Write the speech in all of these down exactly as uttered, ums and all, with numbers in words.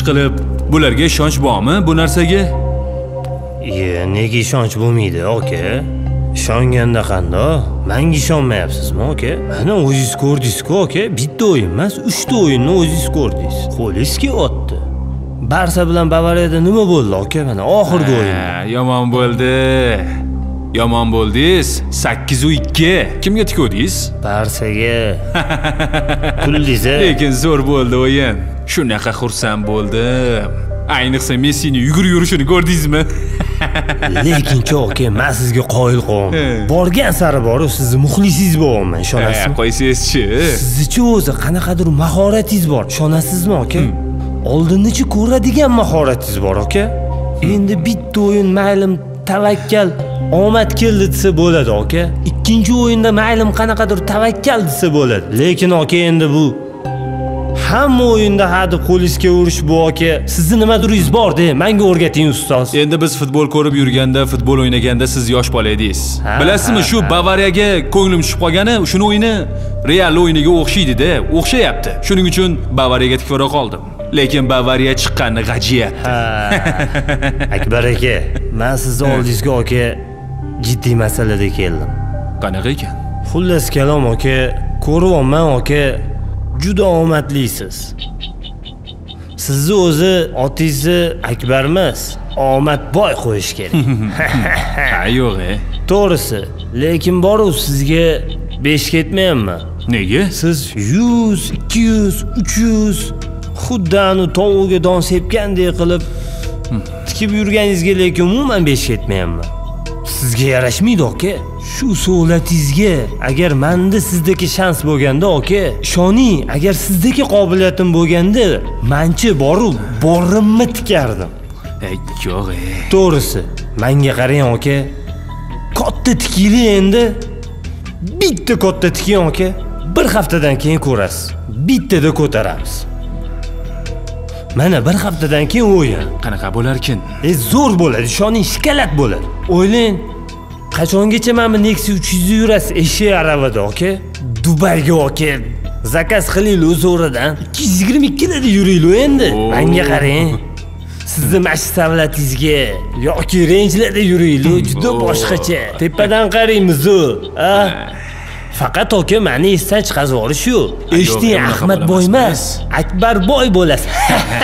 ishqilib, bularga ishonch bormi bu narsaga? Ye, nega ishonch bo'lmaydi, aka? Ishonganda qanday? Menga ishonmayapsizmi, aka? Mana o'zingiz ko'rdingiz-ku, aka. Bitta o'yin emas, uchta o'yinni o'zingiz ko'rdingiz. Qo'lingiz kelyapti. Barsa bilan Bavariyada nima bo'ldi, aka? Mana oxirgi o'yin. Yomon bo'ldi. Yomon bo'ldingiz. sakkiz u ikki. Kimga tikdingiz? Barsaga. Kuldingiz. Lekin zo'r bo'ldi o'yin. Shunaqa xursand bo'ldim. Ayniqsa Messini yugurib yurishini ko'rdingizmi? Lekin-chi aka, men sizga qoyil qoldim. Borgan sari borib, sizni muxlisingiz bo'laman, ishonasizmi? Qo'ysiz-chi. Sizchi o'zi qanaqadir mahoratingiz bor, ishonasizmi aka? Oldinnichi ko'radigan mahoratingiz bor, aka. Endi bitta o'yin maylim tavakkal omad keldi desa bo'ladi, aka. Ikkinchi o'yinda maylim qanaqadir tavakkal desa bo'ladi. Lekin aka, endi bu hamma o'yinda hadi qo'lingizga urish bu aka. Sizni nimaduringiz bor-da, menga o'rgating ustoz. Endi biz futbol ko'rib yurganda, futbol o'ynaganda siz yosh bola edingiz. Bilasizmi, shu Bavariyaga ko'nglim tushib qolgani, shuni o'yini Real o'yiniga o'xshaydi-da, o'xshayapti. Shuning uchun Bavariyaga tikvara qoldim. Lekin Bavariya chiqqani g'ajiyat. Akbar aka, men sizni oldingizga aka jiddiy masalada keldim. Qanaqa ekan? Xullas kalom aka, ko'ryapman aka, juda omadlisiz. Sizni o'zi otingizni Akbar emas, Omadboy qo'yish kerak. Ha, yo'q-e. To'g'risi, lekin boru sizga besh ketmayapman. Nega? Siz yuz, ikki yuz, uch yuz xuddi anu tovuga don sepgandek qilib tikib yurganingizga lekin umuman besh ketmayapman. Sizga yarashmaydi aka. Shu savlatingizga agar menda sizdagi shans bo'lganda aka, ishoning, agar sizdagi qobiliyatim bo'lganda, menchi borib, borimni tikardim. Yo'q-e. To'g'risi, menga qarang aka. Katta tikili endi. Bitta katta tiking aka. Bir haftadan keyin ko'rasiz. Bittada ko'taramiz. Mana bir haftadan keyin o'yin. Qanaqa bo'larkin? E zo'r bo'ladi, ishoning, shikalat bo'ladi. O'ylang, qachongacha mana Nexia uch yuz yurasiz eshak aravada, aka? Dubayga aka, zakaz qilaylik o'zoridan. ikki yuz yigirma ikki larda yuraylik endi. Menga qarang. Sizni mash savlatingizga yoki rangelarda yuraylik, juda boshqacha. Tepadan qaraymiz-ku, ha? Faqat aka, meni esdan chiqazib olish shu. Eshiting, Ahmadboy emas, Akbarboy bo'lasiz.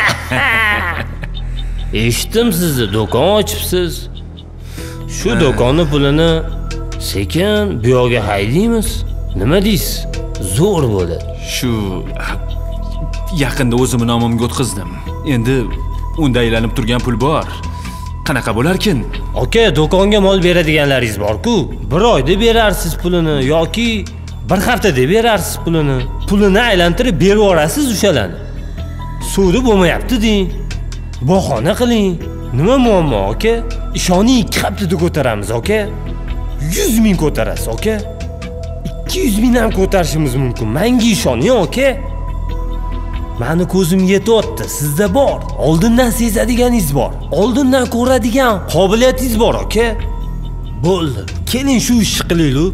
Eshitdim, sizni do'kon ochibsiz. Shu do'konni pulini sekin bu yoqqa haydaymiz. Nima deysiz? Zo'r bo'ladi. Shu yaqinda o'zim nomimga o'tkazdim. Endi unda aylanib turgan pul bor. Qanaqa bo'larkin? Aka, do'konga mol beradiganlaringiz bor-ku. Bir oyda berarsiz pulini yoki bir haftada berarsiz pulini. Pulini aylantirib berib yorasiz o'shalarni. Suvdi bo'lmayapti deng. Bahona qiling. Nima muammo aka? Ishoning, ikki haftada ko'taramiz aka. yuz ming ko'tarasiz aka. ikki yuz ming ham ko'tarishimiz mumkin. Menga ishoning aka. Meni ko'zim yetyapti, sizda bor. Oldindan sezadiganingiz bor. Oldindan ko'radigan qobiliyatingiz bor aka. Bo'ldi. Keling shu ishni qilaylik.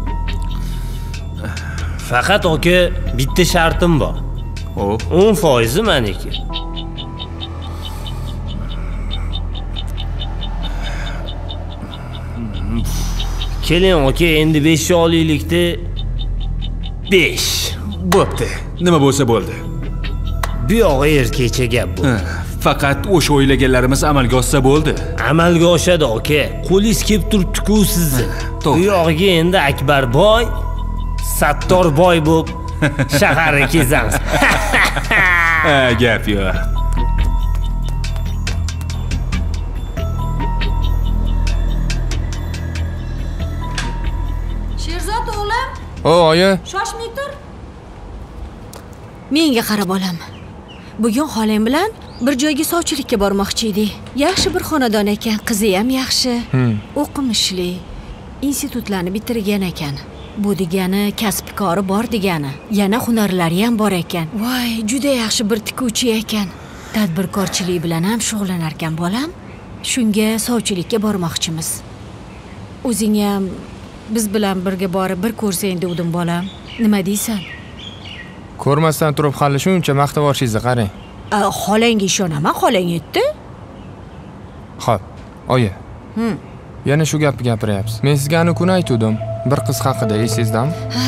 Faqat aka, bitta shartim bor. Hop, o'n foiz meniki. Keling aka, endi besh olaylikda besh. bo'pti. Nima bo'lsa bo'ldi. Bu yog'i erkakcha gap bu. Faqat o'sha o'ylaganlarimiz amalga oshsa bo'ldi. Amalga oshadi aka. Qo'lingiz kelib turibdi-ku sizni. Bu yog'iga endi Akbarboy, Sattorboy bo'lib shaharga kezamiz. Ha, gap yo'q. Sherzod o'g'lim. O, oyi. Shoshmay tur. Menga qara bolam. Bugun xolang bilan bir joyga sovchilikka bormoqchi edik. Yaxshi bir xonadon ekan, qizi ham yaxshi. O'qimishli. Institutlarni bitirgan ekan. Bu degani kasb-kori bor degani. Yana hunarlari ham bor ekan. Voy, juda yaxshi bir tikuvchi ekan. Tadbirkorchilik bilan ham shug'ullanar ekan bolam. Shunga sovchilikka bormoqchimiz. O'zing ham biz bilan birga borib bir ko'rsang dedim bolam. Nima deysan? Ko'rmasdan turib hali shuncha maqtavorshingizni qarang. Xolangga ishonaman, xolang aytdi. Xo'p, oyi. Yana shu gapni gapiryapsiz. Men sizga ana kuni aytdim, bir qiz haqida, esingizdami?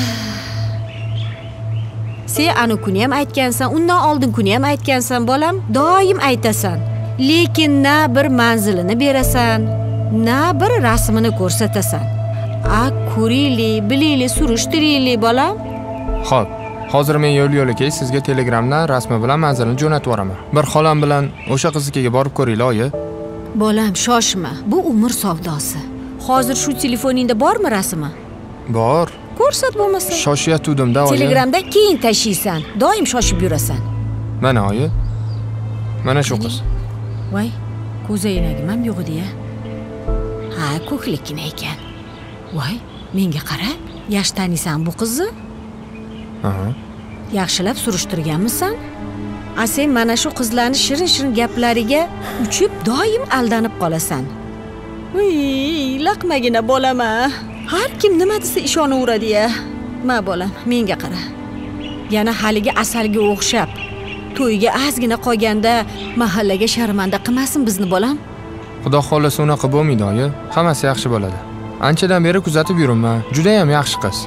Sen ana kuni ham aytgansan, undan oldin kuni ham aytgansan, bolam. Doim aytasan. Lekin na bir manzilini berasan, na bir rasmini ko'rsatasan. A, ko'ringlik, bilinglik, surishtiringlik, bolam. Xo'p, hozir men yo'l-yo'lakay sizga Telegramdan rasmi bilan manzilni jo'natib yuboraman. Bir xolam bilan o'sha qiznikiga borib ko'ringlar, oyi. Bolam, shoshma. Bu umr savdosi. Hozir shu telefoningda bormi rasmi? Bor. Ko'rsat bo'lmasa. Shoshayotgandim-da, oyi. Telegramda keyin tashiysan. Doim shoshib yurasan. Mana oyi. Mana shu qiz. Voy, ko'zoynagim ham yo'q edi-ya. Ha, ko'hlikkina ekan. Voy, menga qara. Yaxshi taniysan bu qizni? Aha. Yaxshilab surishtirganmisan? A, sen mana shu qizlarning shirin-shirin gaplariga uchib doim aldanib qolasan. Uy, laqmagina bolama. Har kim nima desa ishonaveradi-ya. Ma bolam, menga qara. Yana haligi asalga o'xshab, to'yga ozgina qolganda mahallaga sharmanda qilmasin bizni bolam. Xudo xolasa unaqa bo'lmaydi, oyi. Hammasi yaxshi bo'ladi. Anchadan beri kuzatib yuribman. Juda ham yaxshi qiz.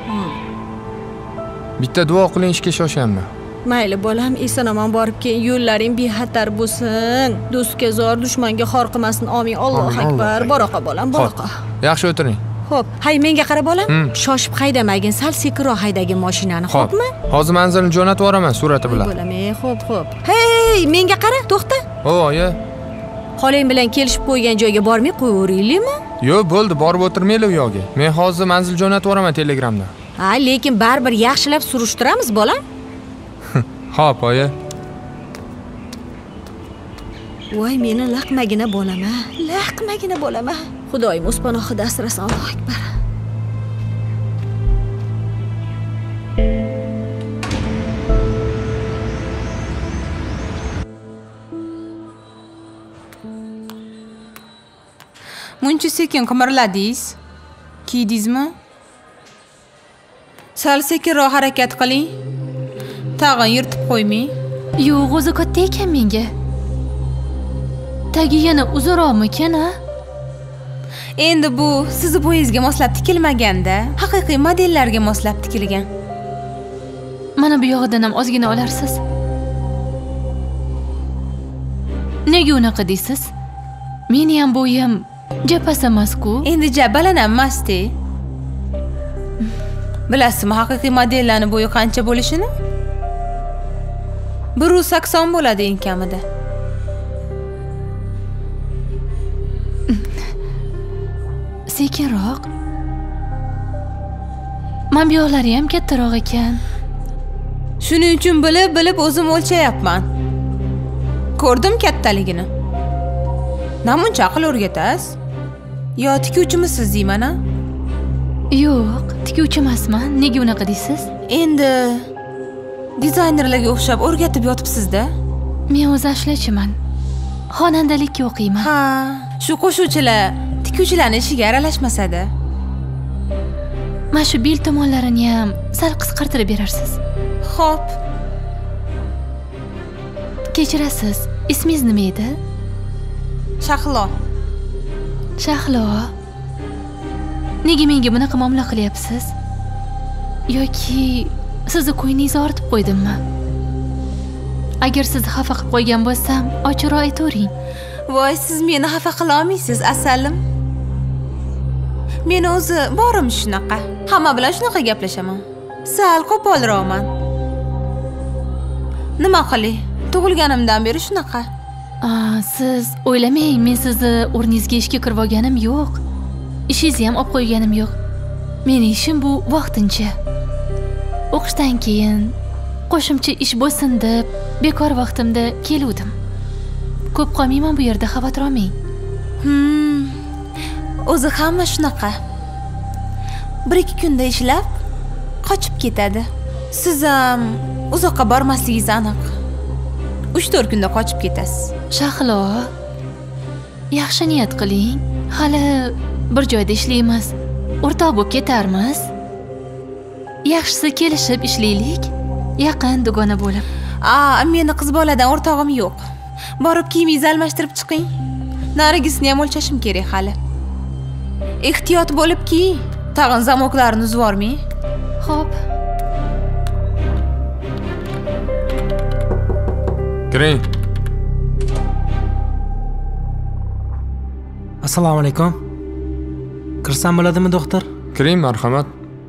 Bitta duo qiling, ishga shoshaman. Mayli bolam, eson-omon borib keyin, yo'llaring bexatar bo'lsin. Do'stga zor, dushmanga xor qilmasin. Amin. Allohu akbar. Baroqa bolam, baroqa. Yaxshi o'tiring. Xo'p, hay menga qara bolam. Shoshib haydamagin, sal sekinroq haydagin mashinani, xo'pmi? Hozir manzilni jo'natib yuboraman surati bilan. Bolam, ey, xo'p, xo'p. Hey, menga qara, to'xta. O, oyi. Xolang bilan kelishib qo'ygan joyga bormay qo'yaveraylikmi? Yo'q, bo'ldi, borib o'tirmaylik u yoqqa. Men hozir manzil jo'natib yuboraman Telegramdan. Ha, lekin baribir yaxshilab surishtiramiz, bolam. Xo'p, oyi. Voy, meni laqmagina bolama, laqmagina bolama. Xudoyim o'z panohida asrasin. Allohu akbar. Muncha sekin qimirladingiz. Kiydingizmi? Sal sekinroq harakat qiling. Tag'in yirtib qo'ymang. Yo'q, o'zi katta ekan menga. Tagi yana uzunroqmikan, ha? Endi bu sizni bo'yingizga moslab tikilmaganda, haqiqiy modellarga moslab tikilgan. Mana bu yog'idan ham ozgina olarsiz. Nega unaqa deysiz? Meni ham bo'yim japasa emas-ku. Endi jabalanam emas-da. Bilasizmi, haqiqiy modellarning bo'yi qancha bo'lishini? bir yuz sakson bo'ladi eng kamida. Sekinroq. Men bu yo'llari ham kattaroq ekan. Shuning uchun bilib-bilib o'zim o'lchayapman. Ko'rdim kattaligini. Namuncha aql o'rgatasiz? Yo tikuvchimisiz deyman-a? Yo'q, tikuvchi emasman. Nega unaqa deysiz? Endi dizaynerlarga o'xshab o'rgatib yotibsiz-da. Men o'zi ashlachiman. Xonandalikka o'qiyman. Ha, shu qo'shuvchilar tikuvchilarning ishiga aralashmasa-da. Mana shu bel tomonlarini ham sal qisqartirib berarsiz. Xo'p. Kechirasiz. Ismingiz nima edi? Shahlo. Shahlo. Nega menga bunaqa muomala qilyapsiz? Yoki sizni qo'yningizni ortib qo'ydimmi? Agar sizni xafa qilib qo'ygan bo'lsam, ochiqroq aytavering. Voy, siz meni xafa qila olmaysiz, asalim. Meni o'zi borim shunaqa. Hamma bilan shunaqa gaplashaman. Sal qo'polroqman. Nima qilay? Tug'ilganimdan beri shunaqa. Aa, siz o'ylamang, men sizni o'rningizga ishga kirib olganim yo'q. Ishingizni ham olib qo'yganim yo'q. Mening ishim bu vaqtincha. O'qishdan keyin qo'shimcha ish bo'lsin deb bekor vaqtimda keluvdim. Ko'p qolmayman bu yerda, xavotir olmang. Hmm. O'zi hamma shunaqa. bir ikki kunda ishlab qochib ketadi. Siz ham uzoqqa bormasligingiz aniq. uch to'rt kunda qochib ketasiz. Shahlo, yaxshi niyat qiling. Hali bir joyda ishlaymiz. O'rtoq bo'lib ketarmiz. Yaxshisi kelishib ishlaylik. Yaqin dugona bo'lib. Aa, meni qiz boladan o'rtog'im yo'q. Borib kiyimingizni almashtirib chiqing. Narigisini ham o'lchashim kerak hali. Ehtiyot bo'lib kiying. Tag'in zamoklarni uzib yormang. Xo'p. Kiring. Assalomu alaykum. Kirsam bo'ladimi, doktor? Kiring, marhamat.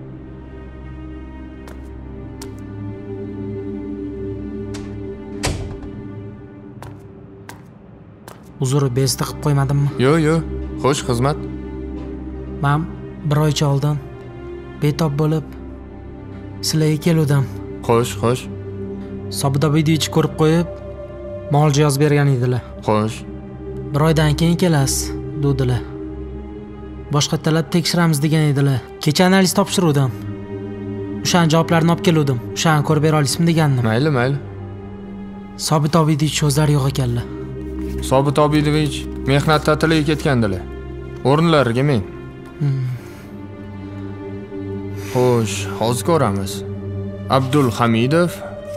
Uzr, bezdi qilib qo'ymadimmi? Yo'q, yo'q. Xo'sh, xizmat. Men bir oycha oldin betob bo'lib sizlarga keldim. Xo'sh, xo'sh. Sobida videochi ko'rib qo'yib, molji yozib bergan edilar. Xo'sh. Bir oydan keyin kelasiz, dedilar. Boshqa talab tekshiramiz degan edilar. Kecha analiz topshirdim. O'shaning javoblarini olib keldim. O'shani ko'rib bera olasizmi degandim. Mayli, mayli. Sobit Obidovich so'zlari yo'q ekanlar. Sobit Obidovich mehnat ta'tiliga ketgandilar. O'rinlariga men. Xo'sh, hozir ko'ramiz. Abdul Hamidov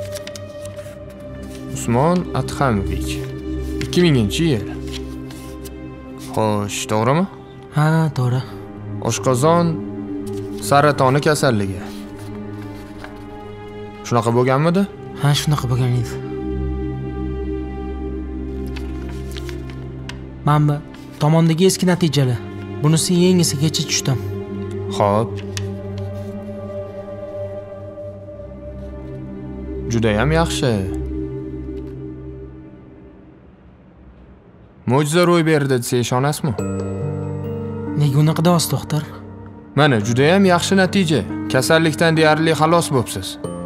Usmon Adhamovich ikki minginchi yil. Xo'sh, to'g'rimi? Ha, to'g'ri. Oshqozon saratoni kasalligi. Shunaqa bo'lganmidi? Ha, shunaqa bo'lgan edi. Mana tomondagi eski natijalar. Bunisi yengisi kecha tushdim. Xo'p. Juda ham yaxshi. Mo'jiza ro'y berdi desa ishonasizmi? Nega unaqa deyapsiz, doktor? Mana juda ham yaxshi natija. Kasallikdan deyarli xalos bo'libsiz.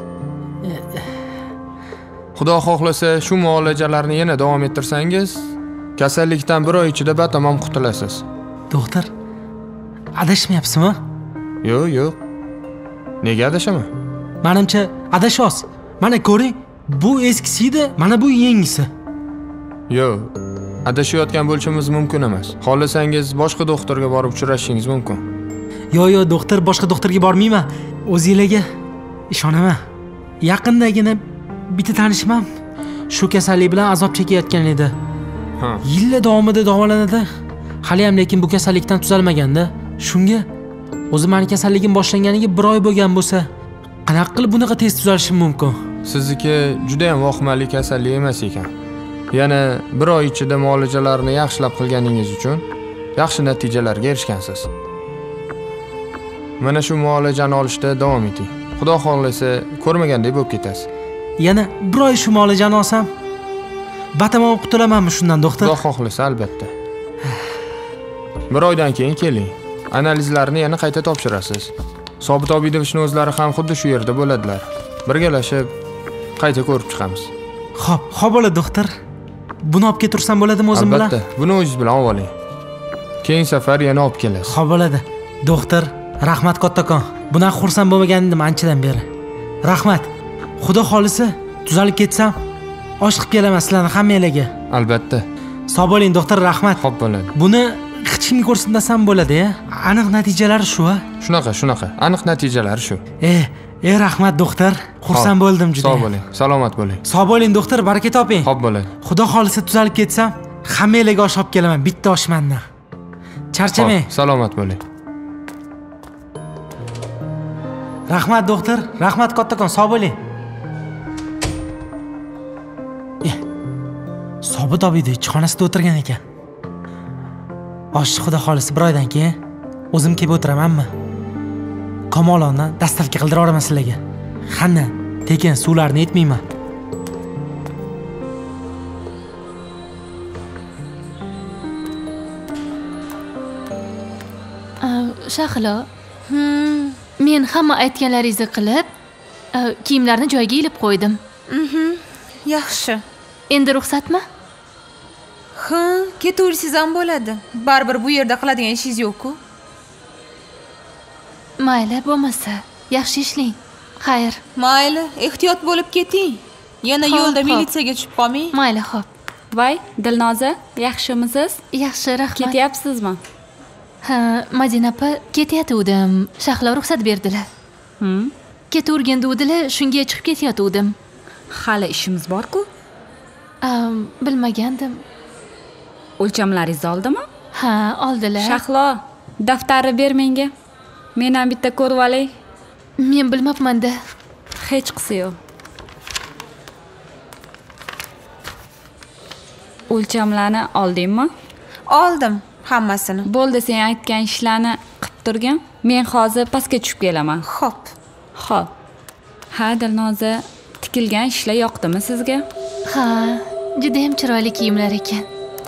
Xudo xohlasa, shu muolajalarni yana davom ettirsangiz, kasallikdan bir oy ichida batamom qutulasiz. Doktor, adashmayapsizmi? Yo'q, yo'q. Nega adashaman? Menimcha adashyapsiz. Mana ko'ring, bu eskisi edi, mana bu yengisi. Yo'q. Adashayotgan bo'lishimiz mumkin emas. Xohlasangiz boshqa doktorga borib uchrashishingiz mumkin. Yo'q, yo'q, doktor, boshqa doktorga bormayman. O'zingizlarga ishonaman. Yaqindagina bitta tanishim shu kasallik bilan azob chekayotgan edi. Ha. Yillar davomida davolanadi. Hali ham lekin bu kasallikdan tuzalmaganda, shunga o'zi meni kasalligim boshlanganiga bir oy bo'lgan bo'lsa, qanaqa qilib bunaqa tez tuzalishim mumkin? Sizniki juda ham vahimali kasallik emas ekan. Yana bir oy ichida muolajalarni yaxshilab qilganingiz uchun yaxshi natijalarga erishgansiz. Mana shu muolajani olishda davom eting. Xudo xohlasa, ko'rmagandek bo'lib ketasiz. Yana bir oy shu muolajani olsam, batamom qutulamanmi shundan, doktor? Xudo xohlasa, albatta. Bir oydan keyin keling. Analizlarni yana qayta topshirasiz. Sobit Obidovichning o'zlari ham xuddi shu yerda bo'ladilar. Birgalashib qayta ko'rib chiqamiz. Xo'p, xo'p bo'ladi, doktor. Buni olib ketirsam bo'ladimi o'zim bilan? Albatta, buni o'zingiz bilan olib oling. Keyin safar yana olib kelasiz. Xo'p bo'ladi. Doktor, rahmat kattakon. Bundan xursand bo'lmagandim anchadan beri. Rahmat. Xudo xolisa, tuzalib ketsam, osh qilib kelaman sizlarni hammalarga. Albatta. Sog' bo'ling, doktor, rahmat. Xo'p bo'ladi. Buni hech kimga ko'rsatmasam bo'ladi-ya. Aniq natijalari shu-a? Shunaqa, shunaqa. Aniq natijalari shu. Eh, eh, rahmat doktor. Xursand bo'ldim juda. Sog' bo'ling, salomat bo'ling. Sog' bo'ling doktor, baraka toping. Xo'p bo'ladi. Xudo xolisa tuzalib ketsam, hammalarga osh olib kelaman, bitta osh mendan. Charchamang. Salomat bo'ling. Rahmat doktor, rahmat kattakon, sog' bo'ling. Eh, Sobit Obidovich xonasida o'tirgan ekan. Osh xudo xolisa bir oydan keyin o'zim kelib o'tiramanmi? Kamolonni dastavka qildirib yuboraman sizlarga. Qani, tekin suvlarni etmayman. Shahlo, men hamma aytganlaringizni qilib, kiyimlarni joyiga ilib qo'ydim. Mhm. Yaxshi. Endi ruxsatmi? Ha, ketaversangiz ham bo'ladi. Baribir bu yerda qiladigan ishingiz yo'q-ku. Mayli, bo'lmasa, yaxshi ishlang. Xayr. Mayli, ehtiyot bo'lib keting. Yana Xo'p, yo'lda xo'p. militsiyaga tushib qolmang. Mayli, xo'p. Voy, Dilnoza, yaxshimisiz? Yaxshi, rahmat. Ketyapsizmi? Ha, Madina opa, ketayotgandim. Shahlo ruxsat berdilar. Hm. Ketavergan dedilar, shunga chiqib ketayotgandim. Hali ishimiz bor-ku. Am, bilmagandim. O'lchamlaringiz oldimi? Ha, oldilar. Shahlo, daftarni ber menga. Men ham bitta ko'rib olay. Men bilmabman-da. Hech qisi yo'q. O'lchamlarni oldingmi? Oldim hammasini. Bo'ldi, sen aytgan ishlarni qilib turgin. Men hozir pastga tushib kelaman. Xo'p. Xo'p. Ha, Dilnoza, tikilgan ishlar yoqdimi sizga? Ha, juda ham chiroyli kiyimlar ekan.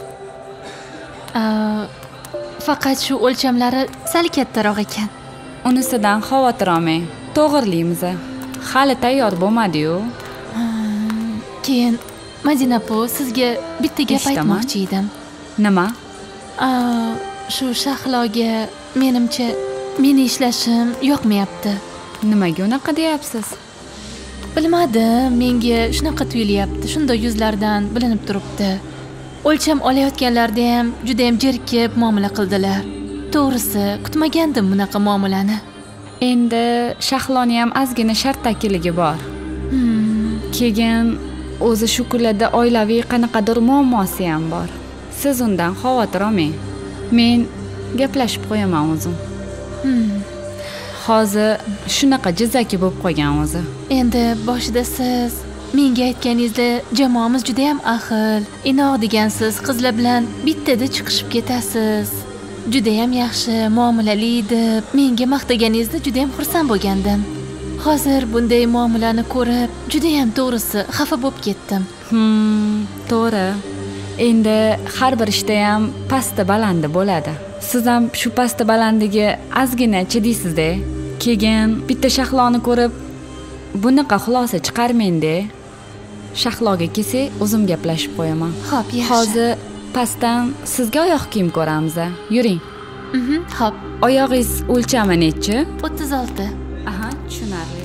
Aa, faqat shu o'lchamlari sal kattaroq ekan. Unisidan xavotir olmang. To'g'irlaymiz. Hali tayyor bo'lmadi-yu. Keyin Madina opa, sizga bitta gap Eshitaman. aytmoqchi edim. Nima? Aa, shu Shahloga menimcha meni ishlashim yoqmayapti. Nimaga unaqa deyapsiz? Bilmadim, menga shunaqa tuyulyapti. Shunda yuzlardan bilinib turibdi. O'lcham olayotganlarda ham juda ham jerkib muomala qildilar. To'g'risi, kutmagandim bunaqa muomalani. Endi Shahloni ham ozgina sharttakiligi bor. Hmm. Keyin o'zi shu kunlarda oilaviy qanaqadir muammosi ham bor. Siz undan xavotir olmang. Men gaplashib qo'yaman o'zim. Hmm. Hozir shunaqa jizzaki bo'lib qolgan o'zi. Endi boshida siz menga aytganingizda jamoamiz juda ham ahil, inoq degansiz, qizlar bilan bittada chiqishib ketasiz. Juda ham yaxshi, muomalali deb menga maqtaganingizda juda ham xursand bo'lgandim. Hozir bunday muomalani ko'rib, juda ham to'g'risi xafa bo'lib ketdim. Hmm, to'g'ri. Endi har bir ishda ham pasti balandi bo'ladi. Siz ham shu pasti balandiga ozgina chidaysiz-da. Keyin bitta Shahloni ko'rib bunaqa xulosa chiqarmang-da. Shahloga kelsa, o'zim gaplashib qo'yaman. Xo'p, yaxshi. Hozir pastdan sizga oyoq kiyim ko'ramiz. Yuring. Mhm, xo'p. Oyog'ingiz o'lchami nechi? o'ttiz olti. Aha, tushunarli.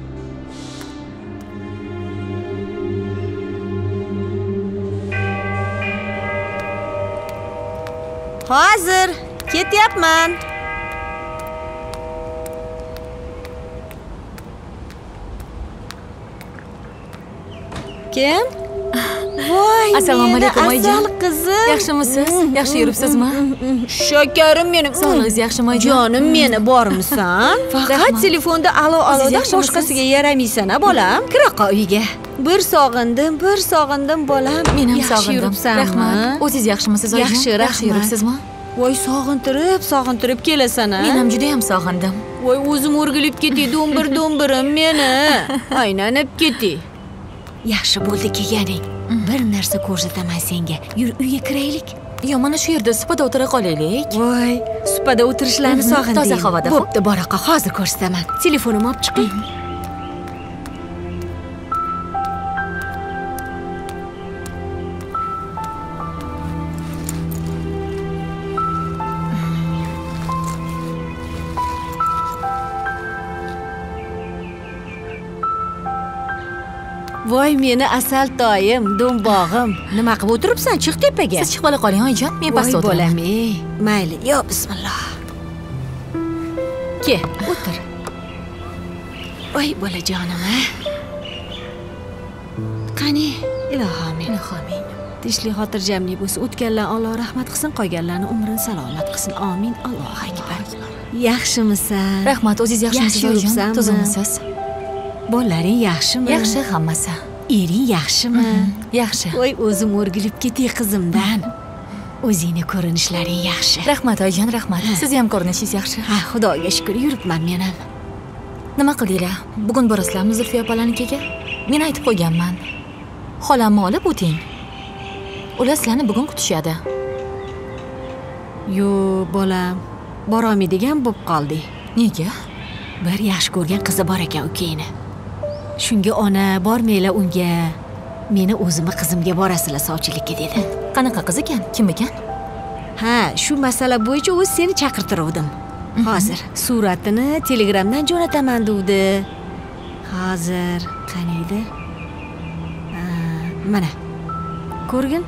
Hozir ketyapman. Kim? Voy, Assalomu alaykum, oyijon. Asal qizim. Yaxshimisiz? Yaxshi yuribsizmi? Shakarim mening. Sog'lig'ingiz yaxshimi, oyijon? Jonim meni bormisan? Faqat telefonda alo alodan yaxshimisiz? boshqasiga yaramaysan-a, bolam? Kira qol uyga. Bir sog'indim, bir sog'indim bolam. Men ham Yaxshi sog'indim. yuribsanmi? Rahmat. O'zingiz yaxshimisiz, oyijon? Yaxshi, rahmat. Yaxshi yuribsizmi? Voy, sog'intirib, sog'intirib kelasan-a? Men ham juda ham sog'indim. Voy, o'zim o'rgilib ketdi, do'mbir do'mbirim meni. Aylanib ketdi. Yaxshi bo'ldi kelganing. Bir narsa ko'rsataman senga. Yur, uyga kiraylik. Yo, mana shu yerda supada o'tira qolaylik. Voy, supada o'tirishlarni Mhm, sog'indim. toza havoda. Bo'pti, boraqa, hozir ko'rsataman. Telefonimni olib chiqing. Voy, meni asal toyim, do'mbog'im. Nima qilib o'tiribsan? Chiq tepaga. Siz chiqib ola qoling, oyijon. Men pastda Voy, o'tiraman. bolam, ey. Mayli, yo bismillah. Ke, o'tir. Voy, bolajonim, a. Qani, ilohim, ilohim. Tinchlik, xotirjamlik bo'lsin. O'tganlar Alloh rahmat qilsin, qolganlarni umrini salomat qilsin. Amin. Allohu akbar. Yaxshimisan? Rahmat, o'zingiz yaxshimisiz, Yaxshi oyijon? yuribsanmi? Tuzimisiz? Bolalaring yaxshimi? Yaxshi hammasi. Ering yaxshimi? Yaxshi. Voy, o'zim o'rgilib ketay qizimdan. O'zingni ko'rinishlaring yaxshi. Rahmat, oyijon, rahmat. Siz ham ko'rinishingiz yaxshi. Ha, Xudoga shukr, yuribman men ham. Nima qildinglar? Bugun borasizlarmi Zulfiya opalanikiga? Men aytib qo'yganman. Xolamni olib o'ting. Ular sizlarni bugun kutishadi. Yo, bolam, borolmaydigan bo'lib qoldik. Nega? Bir yaxshi ko'rgan qizi bor ekan ukangni. Shunga ona, bormanglar unga. Meni o'zimni qizimga borasizlar sovchilikka dedi. Qanaqa qiz ekan? Kim ekan? Ha, shu masala bo'yicha o'zi seni chaqirtiruvdim. Hozir suratini Telegramdan jo'nataman degdi. Hozir qani edi? Ha, mana. Ko'rgin?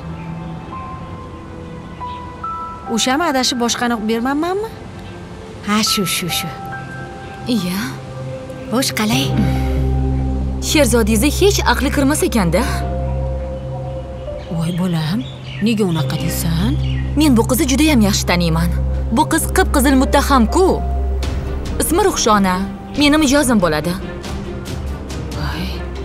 O'shami adashib boshqani bermanmanmi? Ha, shu, shu, shu. Iya. Xo'sh, qalay? Sherzodingizni hech aqli kirmas ekanda. Voy bolam, nega unaqa deysan? Men bu qizni juda ham yaxshi taniyman. Bu qiz qip-qizil muttaham-ku. Ismi Ruxshona. Meni mijozim bo'ladi. Voy.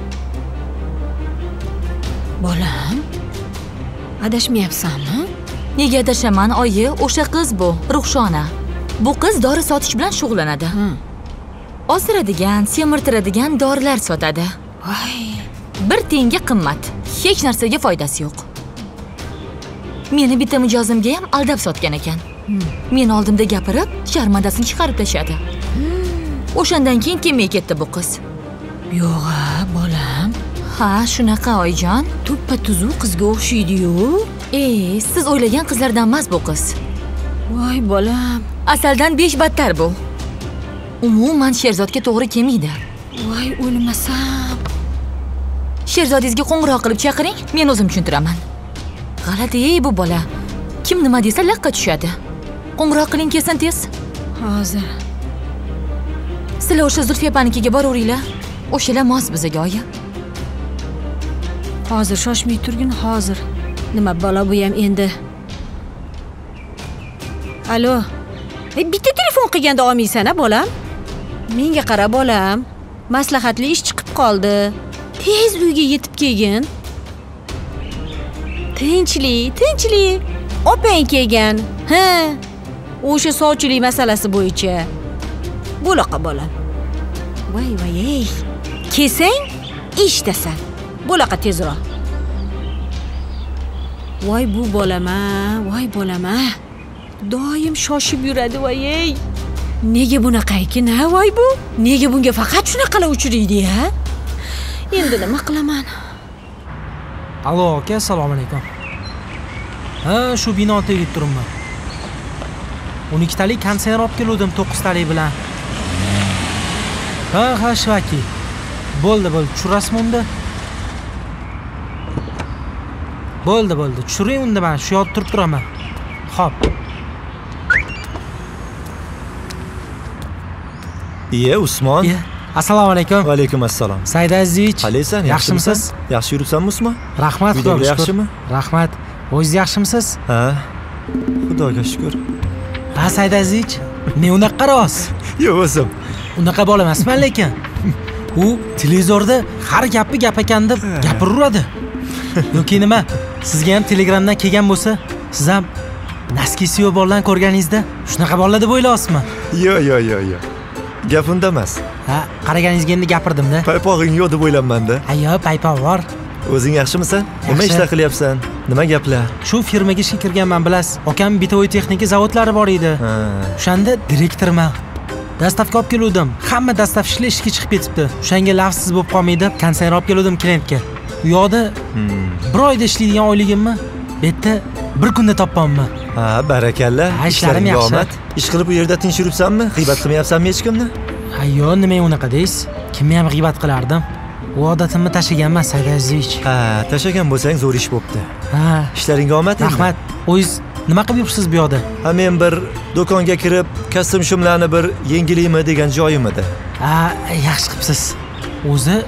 Bolam, adashmayapsanmi? Nega adashaman, oyi? O'sha qiz bu, Ruxshona. Bu qiz dori sotish bilan shug'ullanadi. Osiradigan, semirtiradigan dorilar sotadi. Voy. Bir tiyinga qimmat. Hech narsaga foydasi yo'q. Meni bitta mijozimga ham aldab sotgan ekan. Men oldimda gapirib, sharmandasini chiqarib tashladi. O'shandan keyin kelmay ketdi bu qiz. Yo'q-a, bolam. Ha, shunaqa oyijon. Tuppa-tuzu qizga o'xshaydi-yu. Ey, siz o'ylagan qizlardan emas bu qiz. Voy bolam. Asaldan besh battar bu. Umuman Sherzodga to'g'ri kelmaydi. Voy, o'lmasam. Sherzodingizga qo'ng'iroq qilib chaqiring, men o'zim tushuntiraman. G'alati ey bu bola. Kim nima desa laqqa tushadi. Qo'ng'iroq qiling kelsin tez. Hozir. Sizlar o'sha Zulfiyapanikiga boraveringlar. O'shalar mos bizga oyi. Hozir shoshmay turgin, hozir. Nima bola bu ham endi? Alo. E, bitta telefon qilganda olmaysan-a, bolam? Menga qara, bolam. Maslahatli ish chiqib qoldi. Tez uyga yetib kelgin. Tinchlik, tinchlik. Opang kelgan. Ha. O'sha sovchilik masalasi bo'yicha. Bo'laqa bolam. Voy voy ey. Kelsang, ishdasan. Bo'laqa tezroq. Voy bu bolama, voy bolama. Doim shoshib yuradi voy ey. Nega bunaqa ekan, ha voy bu? Nega bunga faqat shunaqalar uchraydi, ha? Endi nima qilaman? Alo, aka, assalomu alaykum. Ha, shu bino tegib turibman. o'n ikkitalik konserv olib keldim to'qqiztalik bilan. Ha, ha, shvaki. Bo'ldi, bo'ldi. Tushirasizmi unda? Bo'ldi, bo'ldi. Tushiring unda, men shu yerda turib turaman. Xo'p. Iye, Usmon. Iye. Assalomu alaykum. Va alaykum assalom. Said Azizovich. Qalaysan? Yaxshimisiz? Yaxshi yuribsanmi, Usmon? Rahmat, Xudoga Xudoga yaxshimi? Rahmat. O'zingiz yaxshimisiz? Ha. Xudoga shukr. Ha, Said Azizovich. Men unaqa qaros. Yo'q, o'zim. Unaqa bola emasman lekin. U televizorda har gapi gap ekan deb gapiraveradi. Yoki nima? Sizga ham Telegramdan kelgan bo'lsa, siz ham Naskisiyo bolalarni ko'rganingizda shunaqa bolalar deb o'ylayapsizmi? Yo'q, yo'q, yo'q, yo'q. Gap unda emas. Ha, qaraganingizga endi gapirdim-da. Paypog'ing yo'q deb o'ylayapman-da. Ha, yo'q, paypoq bor. O'zing yaxshimisan? Nima ishlar qilyapsan? Nima gaplar? Shu firmaga ishga kirganman, bilasiz. Akam bitovoy texnika zavodlari bor edi. Ha. O'shanda direktorman. Dastavka olib keluvdim. Hamma dastavchilar ishga chiqib ketibdi. O'shanga lafsiz bo'lib qolmaydi, konserv olib keluvdim klientga. U yoqda bir oyda ishlaydigan oyligimni bu yerda bir kunda topganman. Ha, barakalla. Ha, ishlarim yaxshi. Omad. Ish qilib u yerda tinch yuribsanmi? G'iybat qilmayapsanmi hech kimni? Ha, yo'q, nima unaqa deysiz? Kimni ham g'iybat qilardim. U odatimni tashlaganman, Said Azizovich. Ha, tashlagan bo'lsang zo'r ish bo'pti. Ha, ishlaringga omad. Rahmat. O'zingiz nima qilib yuribsiz bu yoqda? Ha, men bir do'konga kirib, kostyum shumlarni bir yengilaymi degan joyim edi. Ha, yaxshi qilibsiz. O'zi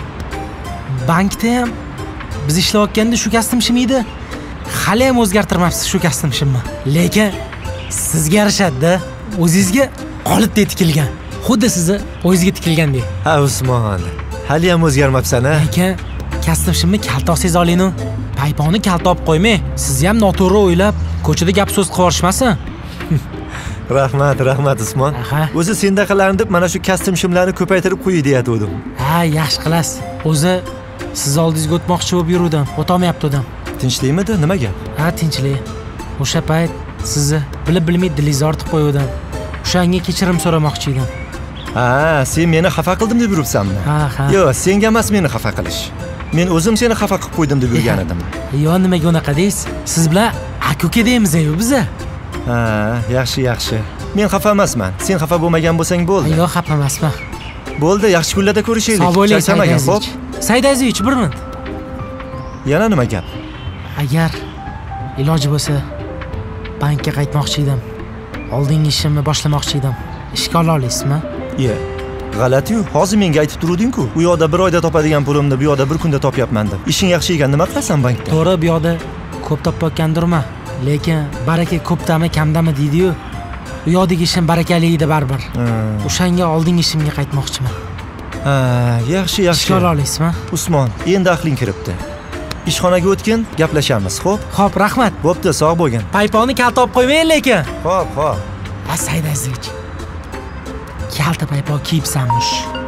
bankda ham biz ishlayotganda shu kostyum shimiydi. Hali ham o'zgartirmabsiz shu kostyum shimni. Lekin sizga yarashadi-da. O'zingizga qolipdek tikilgan. Xuddi sizni o'zingizga tikilgandek. Ha, Usmon. Hali ham o'zgarmabsan-a? Lekin kostyum shimni kalta olsangiz oling-nu. Payponni kalta olib qo'ymay, sizni ham noto'g'ri o'ylab, ko'chada gap so'z qilib yuborishmasin. Rahmat, rahmat Usmon. O'zi sendaqalarni deb mana shu kostyum shimlarni ko'paytirib qo'y deyatdim. Ha, yaxshi qilasiz. O'zi siz oldingizga o'tmoqchi bo'lib yurdim, o'tolmayapti edim. Tinchlikmidi? Nima gap? Ha, tinchlik. O'sha payt sizni bilib bilmay dilingizni ortib qo'ydim. O'shanga kechirim so'ramoqchi edim. Ha, sen meni xafa qildim deb yuribsanmi? Ha, ha. Yo'q, senga emas meni xafa qilish. Men o'zim seni xafa qilib qo'ydim deb yurgan edim. Yo'q, nimaga unaqa deysiz? Siz bilan aka-uka deymiz-ku biz. Ha, yaxshi, yaxshi. Men xafa emasman. Sen xafa bo'lmagan bo'lsang bo'ldi. Yo'q, xafa emasman. Bo'ldi, yaxshi kunlarda ko'rishaylik. Sog' bo'ling, Said xo'p? Azizovich. Said Azizovich, bir minut. Yana nima gap? Agar iloji bo'lsa, bankka qaytmoqchi edim. Oldingi ishimni boshlamoqchi edim. Ishga ola olasizmi? Yo'q. G'alati-yu. Hozir menga aytib turuvding-ku. U yoqda bir oyda topadigan pulimni bu yoqda bir kunda topyapman deb. Ishing yaxshi ekan, nima qilasan bankda? To'g'ri, bu yoqda ko'p topayotgandirman. Lekin baraka ko'pdami, kamdami deydi-yu. Bu yoqdagi ishim barakali edi baribir. O'shanga oldingi ishimga qaytmoqchiman. Ha, yaxshi, yaxshi. Ishga ola olaysizmi? Usmon, endi aqling kiribdi. Ishxonaga o'tgin, gaplashamiz, xo'p? Xo'p, rahmat. Bo'pti, sog' bo'lgin. Payponni kalta olib qo'ymang lekin. Xo'p, xo'p. Asaydazlik. Kalta paypoq kiyibsanmish.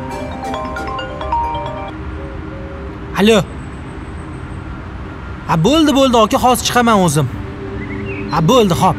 Alo. Ha, bo'ldi, bo'ldi, aka, hozir chiqaman o'zim. Ha, bo'ldi, xo'p.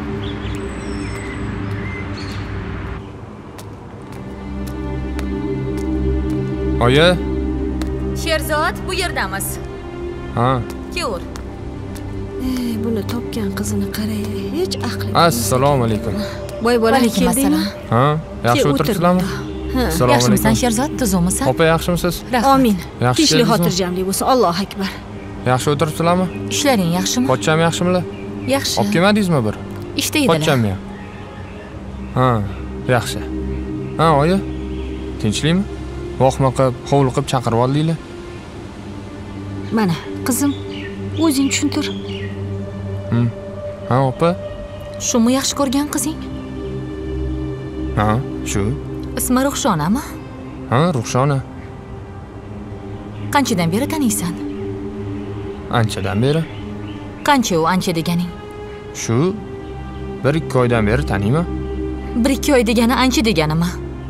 Oyi. Sherzod, bu yerdamiz. Ha. Kelaver. Ey, buni topgan qizini qaray, hech aqli. Assalomu alaykum. Voy bola, keldingmi? Ha, yaxshi o'tiribsizlarmi? Assalomu Yaxshimisan alaykum. Sherzod, tuzukmisan? Opa, yaxshimisiz? Amin. Yaxshi Tinchlik keldingizmi? xotirjamlik bo'lsin. Allohu akbar. Yaxshi o'tiribsizlarmi? Ishlaring yaxshimi? Pochcham yaxshimilar? Yaxshi. Olib kelmadingizmi bir? Ishda edilar. Pochchammi? Ha, yaxshi. Ha, oyi. Tinchlikmi? Vohma qilib, hovliqib chaqirib oldinglar. Mana, qizim, o'zing tushuntir. Hmm. Ha, opa. Shumi yaxshi ko'rgan qizing? Ha, shu. Ismi Ruxshonami? Ha, Ruxshona. Qanchadan beri taniysan? Anchadan beri. Qancha u ancha deganing? Shu bir ikki oydan beri taniyman. bir ikki oy degani ancha deganimi?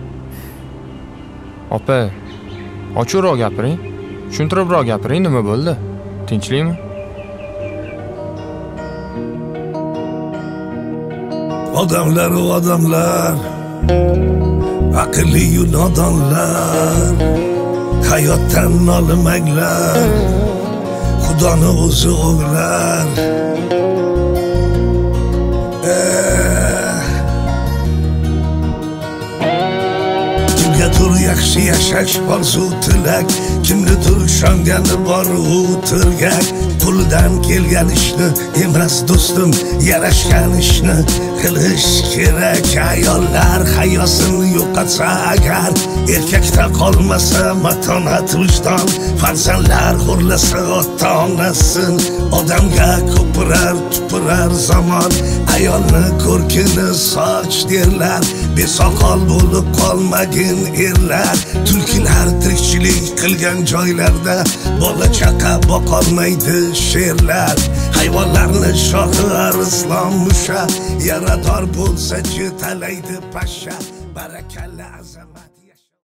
Opa, ochiqroq gapiring. Tushuntiribroq gapiring, nima bo'ldi? Tinchlikmi? Odamlar u odamlar, aqlli yu nodonlar, hayotdan nolmanglar, Xudoni o'zi o'g'lar. Kimgadir yaxshi yashash orzu tilak, kimnidir ishongani bor u tirgak. Qo'lidan kelgan ishni emas do'stim, yarashgan ishni qilish kerak. Ayollar hayosini yo'qotsa agar, erkakda qolmasa matonat vijdon, farzandlar xo'rlasa ota onasin, odamga ko'pirar tupurar zamon. Ayolni ko'rkini soch derlar, besoqol bo'lib qolmagin erlar. Tulkilar tirikchilik qilgan joylarda bola chaqa boqolmaydi sherlar. Hayvonlarni shohi arslon musha, yarador bo'lsa jitalaydi pasha. Barakalla azamat.